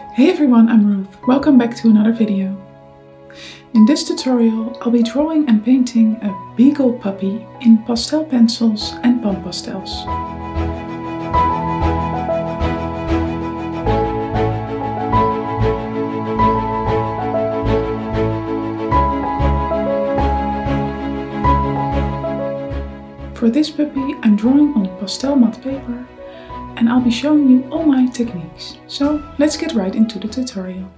Hey everyone, I'm Ruth. Welcome back to another video. In this tutorial, I'll be drawing and painting a beagle puppy in pastel pencils and pan pastels. For this puppy, I'm drawing on pastel matte paper, and I'll be showing you all my techniques. So let's get right into the tutorial.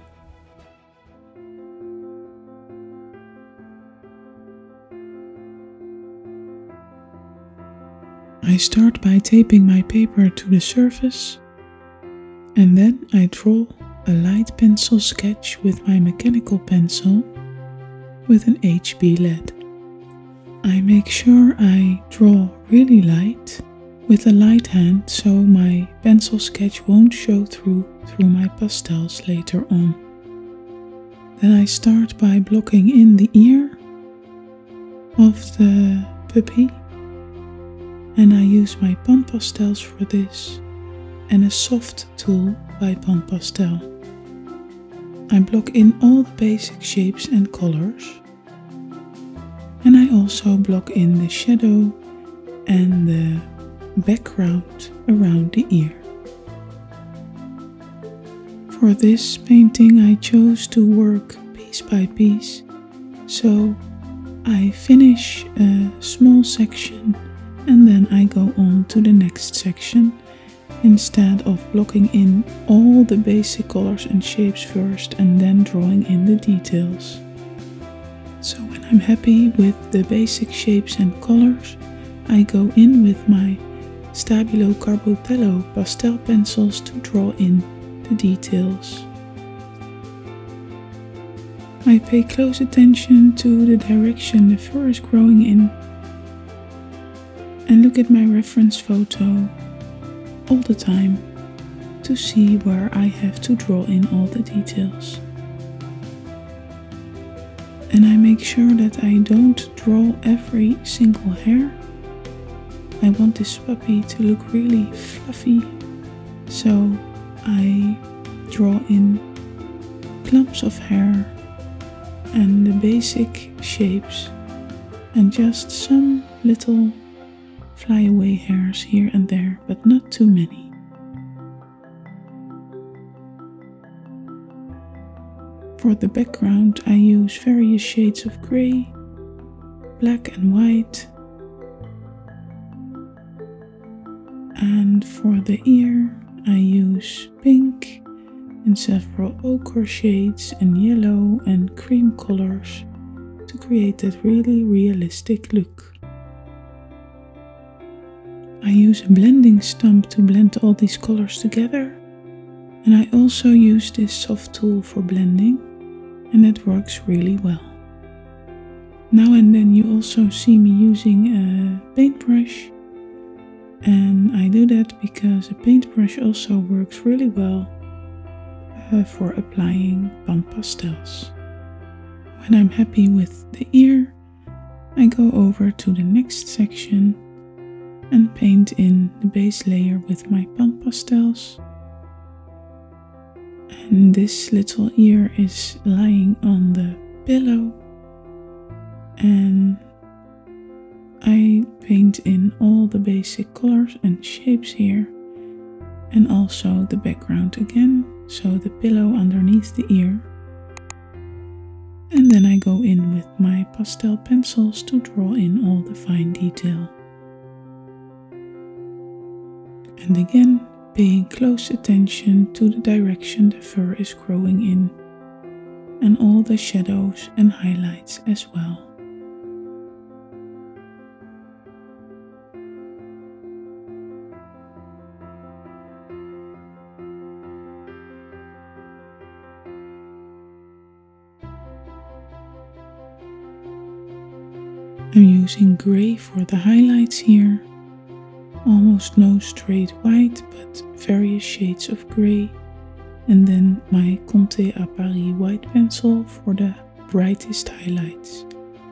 I start by taping my paper to the surface, and then I draw a light pencil sketch with my mechanical pencil with an HB lead. I make sure I draw really light with a light hand so my pencil sketch won't show through my pastels later on. Then I start by blocking in the ear of the puppy, and I use my pan pastels for this and a soft tool by Pan Pastel. I block in all the basic shapes and colors, and I also block in the shadow and the background around the ear. For this painting I chose to work piece by piece, so I finish a small section and then I go on to the next section instead of blocking in all the basic colors and shapes first and then drawing in the details. So when I'm happy with the basic shapes and colors, I go in with my Stabilo Carbothello pastel pencils to draw in the details. I pay close attention to the direction the fur is growing in and look at my reference photo all the time to see where I have to draw in all the details. And I make sure that I don't draw every single hair. I want this puppy to look really fluffy, so I draw in clumps of hair and the basic shapes and just some little flyaway hairs here and there, but not too many. For the background I use various shades of grey, black and white. And for the ear I use pink and several ochre shades and yellow and cream colors to create that really realistic look. I use a blending stump to blend all these colors together, and I also use this soft tool for blending, and it works really well. Now and then you also see me using a paintbrush. And I do that because a paintbrush also works really well for applying pan pastels. When I'm happy with the ear, I go over to the next section and paint in the base layer with my pan pastels. And this little ear is lying on the pillow, and I paint in all the basic colors and shapes here, and also the background again, so the pillow underneath the ear. And then I go in with my pastel pencils to draw in all the fine detail. And again, paying close attention to the direction the fur is growing in, and all the shadows and highlights as well. I'm using grey for the highlights here, almost no straight white but various shades of grey, and then my Conte à Paris white pencil for the brightest highlights.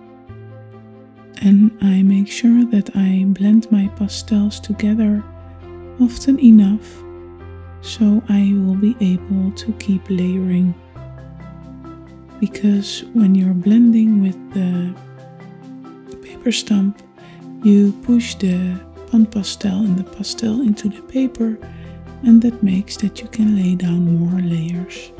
And I make sure that I blend my pastels together often enough so I will be able to keep layering. Because when you're blending with the paper stump, you push the pan pastel and the pastel into the paper, and that makes that you can lay down more layers.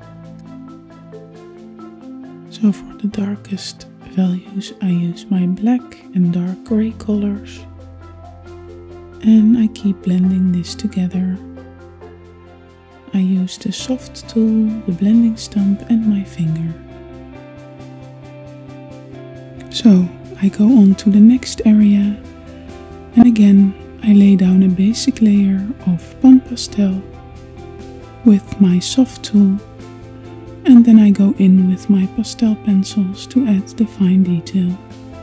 So for the darkest values I use my black and dark gray colors, and I keep blending this together. I use the soft tool, the blending stump and my finger. So I go on to the next area, and again I lay down a basic layer of pan pastel with my soft tool, and then I go in with my pastel pencils to add the fine detail.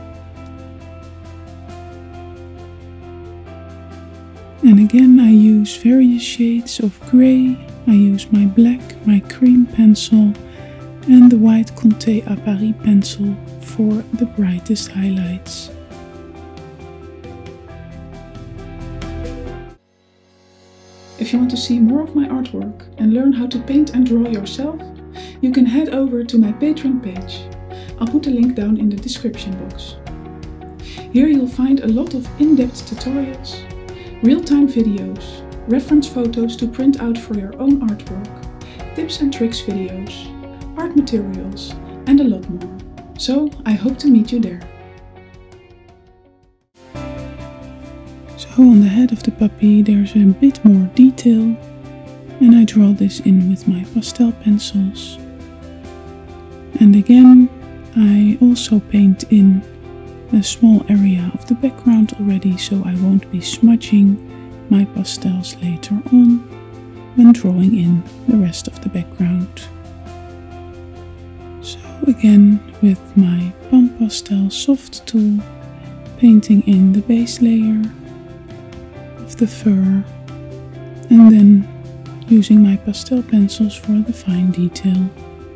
And again I use various shades of grey. I use my black, my cream pencil and the white Conté à Paris pencil for the brightest highlights. If you want to see more of my artwork and learn how to paint and draw yourself, you can head over to my Patreon page. I'll put a link down in the description box. Here you'll find a lot of in-depth tutorials, real-time videos, reference photos to print out for your own artwork, tips and tricks videos, art materials, and a lot more. So I hope to meet you there. So on the head of the puppy there's a bit more detail, and I draw this in with my pastel pencils. And again I also paint in a small area of the background already, so I won't be smudging my pastels later on when drawing in the rest of the background. So again with my pan pastel soft tool, painting in the base layer of the fur, and then using my pastel pencils for the fine detail.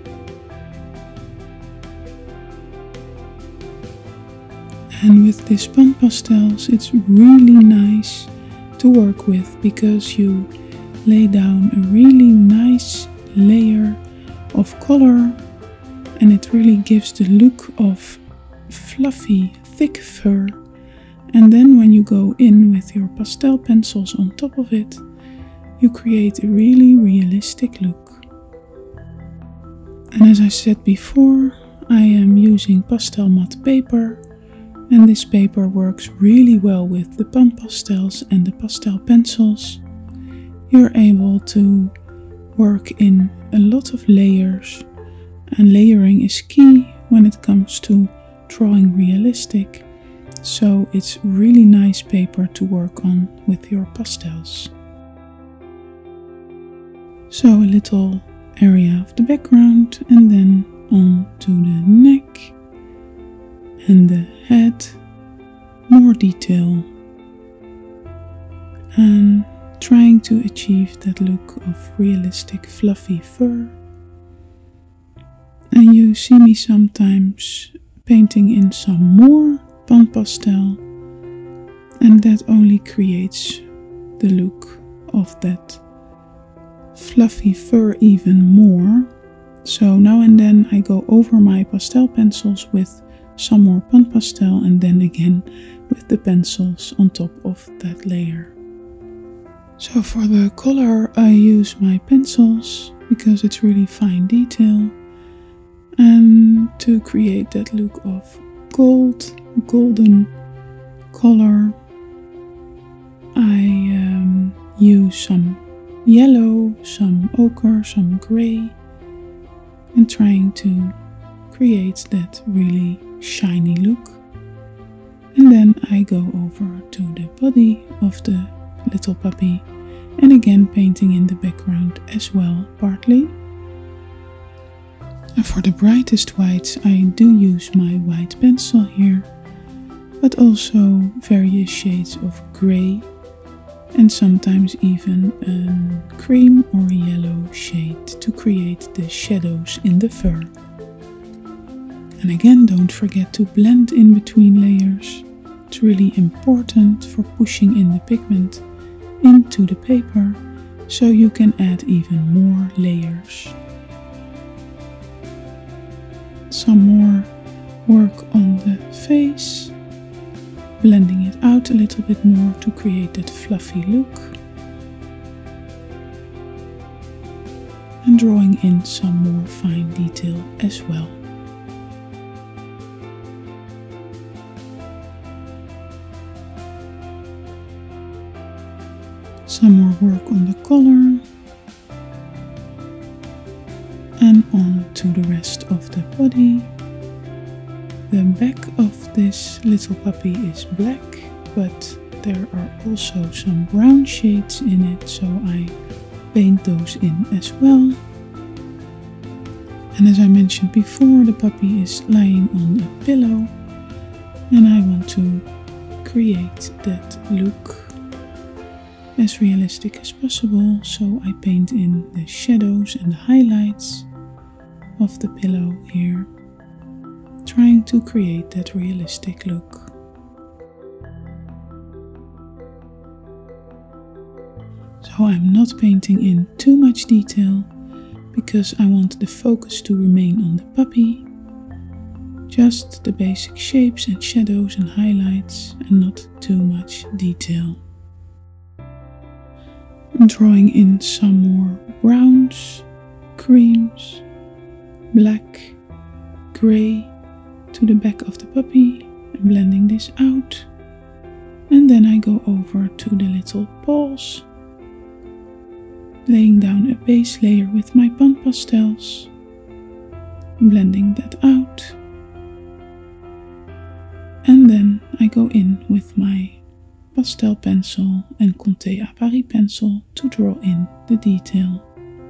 And with these pan pastels it's really nice to work with, because you lay down a really nice layer of color, and it really gives the look of fluffy, thick fur. And then when you go in with your pastel pencils on top of it, you create a really realistic look. And as I said before, I am using pastel matte paper, and this paper works really well with the pan pastels and the pastel pencils. You're able to work in a lot of layers, and layering is key when it comes to drawing realistic, so it's really nice paper to work on with your pastels. So a little area of the background, and then on to the neck and the head, more detail, and trying to achieve that look of realistic fluffy fur. And you see me sometimes painting in some more pan pastel, and that only creates the look of that fluffy fur even more. So now and then I go over my pastel pencils with some more pan pastel, and then again with the pencils on top of that layer. So for the color I use my pencils because it's really fine detail, and to create that look of golden color I use some yellow, some ochre, some grey, and trying to create that really shiny look. And then I go over to the body of the little puppy, and again painting in the background as well partly. And for the brightest whites I do use my white pencil here, but also various shades of grey, and sometimes even a cream or yellow shade to create the shadows in the fur. And again, don't forget to blend in between layers. It's really important for pushing in the pigment into the paper, so you can add even more layers. Some more work on the face, blending it out a little bit more to create that fluffy look. And drawing in some more fine detail as well. Some more work on the collar and on to the rest of the body. The back of this little puppy is black, but there are also some brown shades in it, so I paint those in as well. And as I mentioned before, the puppy is lying on a pillow and I want to create that look as realistic as possible, so I paint in the shadows and the highlights of the pillow here, trying to create that realistic look. So I'm not painting in too much detail because I want the focus to remain on the puppy, just the basic shapes and shadows and highlights and not too much detail. I'm drawing in some more browns, creams, black, grey to the back of the puppy and blending this out. And then I go over to the little paws, laying down a base layer with my pan pastels, blending that out, and then I go in with my pastel pencil and Conté à Paris pencil to draw in the detail.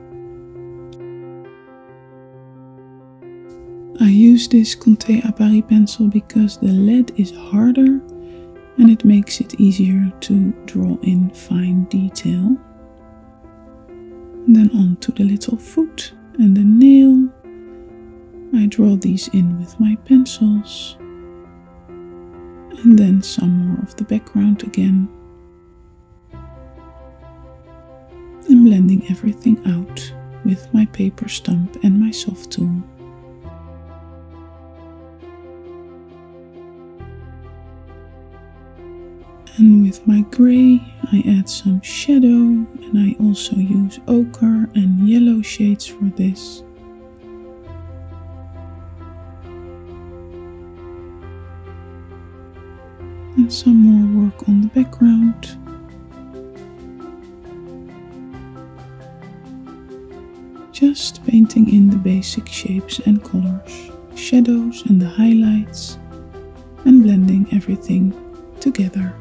I use this Conté à Paris pencil because the lead is harder and it makes it easier to draw in fine detail. And then on to the little foot and the nail. I draw these in with my pencils. And then some more of the background again. And blending everything out with my paper stump and my soft tool. And with my grey I add some shadow, and I also use ochre and yellow shades for this. And some more work on the background. Just painting in the basic shapes and colors, shadows and the highlights, and blending everything together.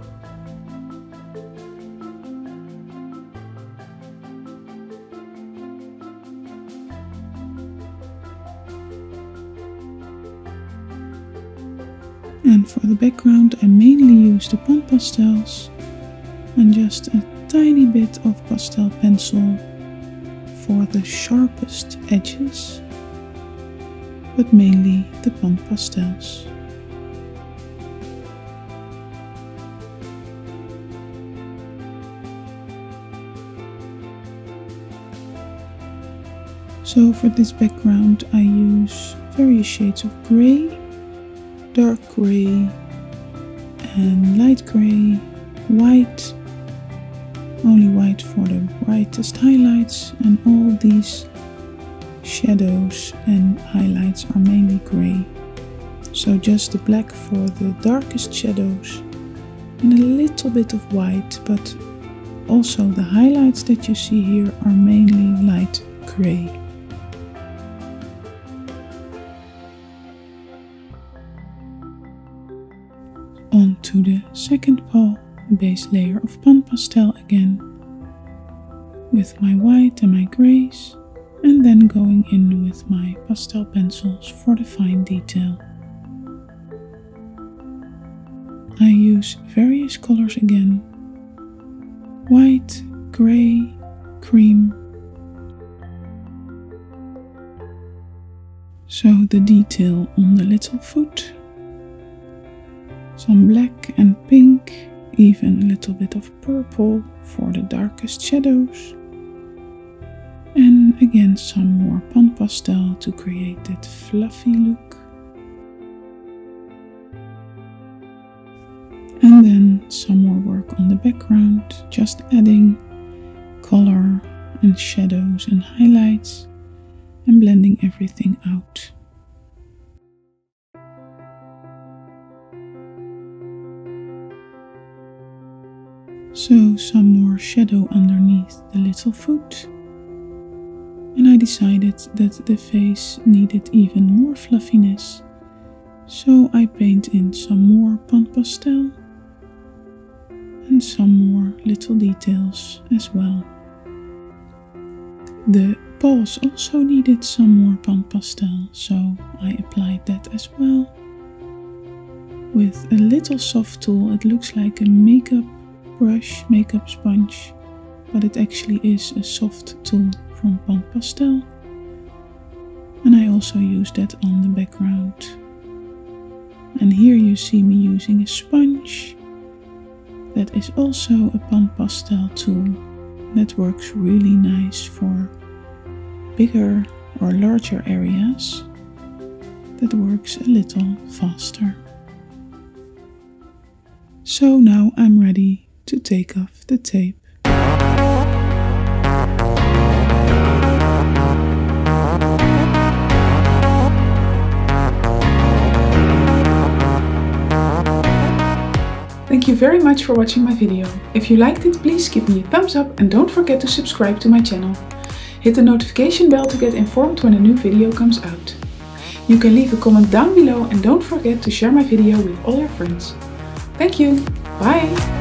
And for the background I mainly use the pan pastels and just a tiny bit of pastel pencil for the sharpest edges, but mainly the pan pastels. So for this background I use various shades of grey, dark grey and light grey, white, only white for the brightest highlights, and all these shadows and highlights are mainly grey. So just the black for the darkest shadows and a little bit of white, but also the highlights that you see here are mainly light grey. On to the second paw, a base layer of pan pastel again, with my white and my greys, and then going in with my pastel pencils for the fine detail. I use various colors again, white, grey, cream. So the detail on the little foot, some black and pink, even a little bit of purple for the darkest shadows, again some more Pan Pastel to create that fluffy look. And then some more work on the background, just adding color and shadows and highlights and blending everything out. So some more shadow underneath the little foot. And I decided that the face needed even more fluffiness. So I paint in some more Pan Pastel and some more little details as well. The paws also needed some more Pan Pastel, so I applied that as well. With a little soft tool, it looks like a makeup brush, makeup sponge, but it actually is a soft tool from Pan Pastel. And I also used that on the background. And here you see me using a sponge. That is also a Pan Pastel tool. That works really nice for bigger or larger areas. That works a little faster. So now I'm ready to take off the tape. Thank you very much for watching my video. If you liked it, please give me a thumbs up and don't forget to subscribe to my channel. Hit the notification bell to get informed when a new video comes out. You can leave a comment down below and don't forget to share my video with all your friends. Thank you. Bye.